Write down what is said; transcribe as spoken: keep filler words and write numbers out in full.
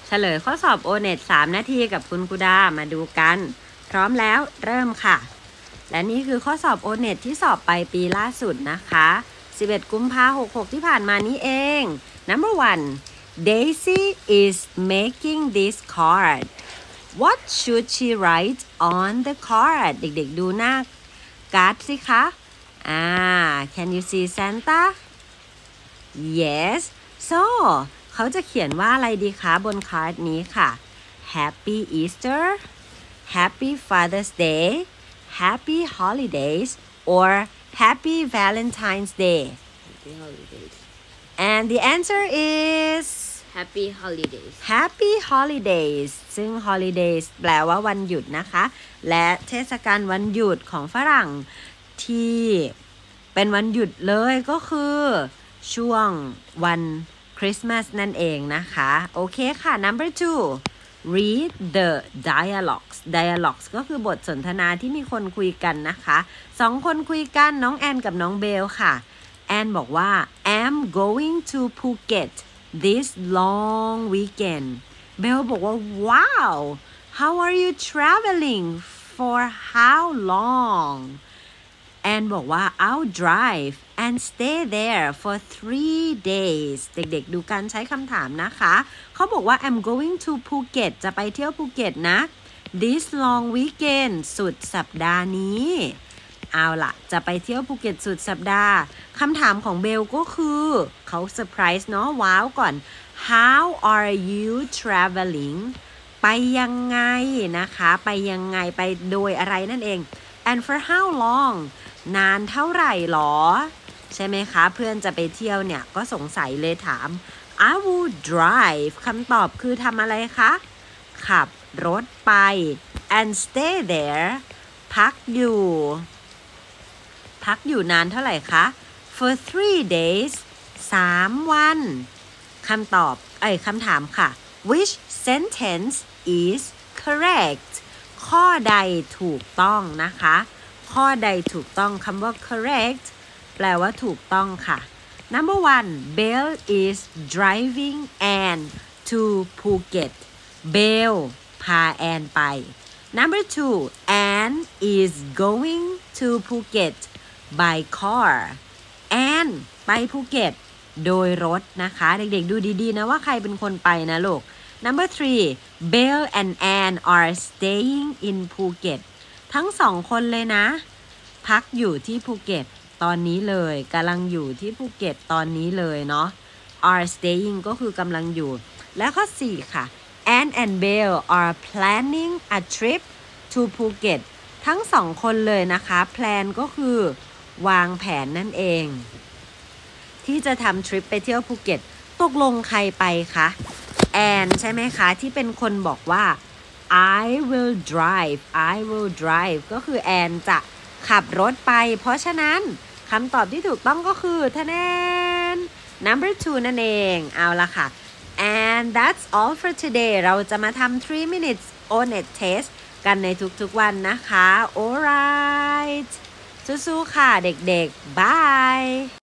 เฉลยข้อสอบ โอ เน็ต สามนาทีกับคุณกุดามาดูกันพร้อมแล้วเริ่มค่ะและนี่คือข้อสอบ โอ เน็ต ที่สอบไปปีล่าสุดนะคะสิบเอ็ดกุมภาพันธ์หกสิบหกที่ผ่านมานี้เอง Number one Daisy is making this card What should she write on the card เด็กๆดูหน้าการ์ดสิคะอ่า Can you see Santa Yes so เขาจะเขียนว่าอะไรดีคะบนการ์ดนี้ค่ะ Happy Easter Happy Father's Day Happy Holidays or Happy Valentine's Day Happy holidays. and the answer is Happy holidays. Happy Holidays ซึ่ง Holidays แปลว่าวันหยุดนะคะและเทศกาลวันหยุดของฝรั่งที่เป็นวันหยุดเลยก็คือช่วงวันคริสต์มาสนั่นเองนะคะโอเคค่ะ number two read the dialogues dialogues ก็คือบทสนทนาที่มีคนคุยกันนะคะสองคนคุยกันน้องแอนกับน้องเบลค่ะแอนบอกว่า I'm going to Phuket this long weekend เบลบอกว่า wow how are you traveling for how long แอนบอกว่า I'll drive and stay there for three days เด็กๆดูการใช้คำถามนะคะเขาบอกว่า I'm going to Phuket จะไปเที่ยวภูเก็ตนะ this long weekend สุดสัปดาห์นี้เอาล่ะจะไปเที่ยวภูเก็ตสุดสัปดาห์คำถามของเบลก็คือเขาเซอร์ไพรส์เนาะว้าวก่อน how are you traveling ไปยังไงนะคะไปยังไงไปโดยอะไรนั่นเอง and for how long นานเท่าไหร่หรอใช่ไหมคะเพื่อนจะไปเที่ยวเนี่ยก็สงสัยเลยถาม I will drive คำตอบคือทำอะไรคะขับรถไป and stay there พักอยู่พักอยู่นานเท่าไหร่คะ for three days สามวันคำตอบเอ้ยคำถามค่ะ which sentence is correct ข้อใดถูกต้องนะคะข้อใดถูกต้องคำว่า correct แปลว่าถูกต้องค่ะ number one Belle is driving Anne to Phuket Belle พาแอนไป number two Anne is going to Phuket by car แอนไปภูเก็ตโดยรถนะคะเด็กๆดูดีๆนะว่าใครเป็นคนไปนะลูก number three Belle and Anne are staying in Phuket ทั้งสองคนเลยนะพักอยู่ที่ภูเก็ตตอนนี้เลยกำลังอยู่ที่ภูเก็ตตอนนี้เลยเนาะ are staying ก็คือกำลังอยู่และข้อสี่ค่ะ Anne and Belle are planning a trip to Phuket ทั้งสองคนเลยนะคะ plan ก็คือวางแผนนั่นเองที่จะทำทริปไปเที่ยวภูเก็ตตกลงใครไปคะแอนใช่ไหมคะที่เป็นคนบอกว่า I will drive I will drive ก็คือแอนจะขับรถไปเพราะฉะนั้นคำตอบที่ถูกต้องก็คือทะแนน number two นั่นเองเอาละค่ะ and that's all for today เราจะมาทำthree minutes โอ เน็ต test กันในทุกๆวันนะคะ alright สู้ๆค่ะเด็กๆ bye